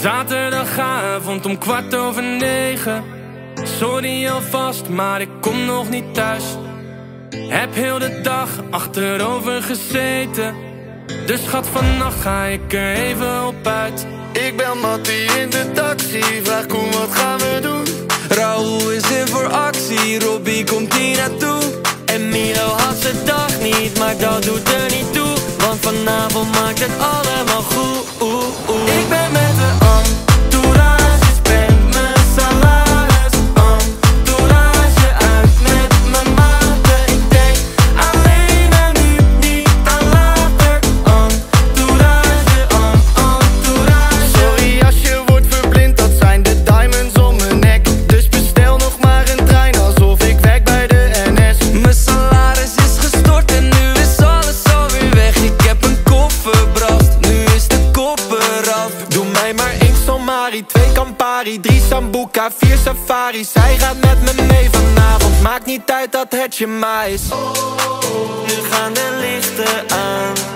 Zaterdagavond om 9:15. Sorry alvast, maar ik kom nog niet thuis. Heb heel de dag achterover gezeten. Dus schat, vannacht ga ik er even op uit. Ik bel Mattie in de taxi, vraag Koen wat gaan we doen. Raoul is in voor actie, Robbie komt hier naartoe. En Milo had zijn dag niet, maar dat doet er niet toe. Want vanavond maakt het allemaal goed. Ik ben met de entourage, spend mijn salaris. Entourage uit met mijn maten. Ik denk alleen aan nu, niet aan later. Entourage, entourage. Sorry als je wordt verblind, dat zijn de diamonds om mijn nek. Dus bestel nog maar een trein, alsof ik werk bij de NS. Mijn salaris is gestort en nu is alles alweer weg. Ik heb een kofferbrast, nu is de koffer af. Doe mij maar 1 Somari, 2 Campari, 3 Sambuca, 4 safaris. Hij gaat met me mee vanavond, maakt niet uit dat het je maar is. Nu gaan de lichten aan.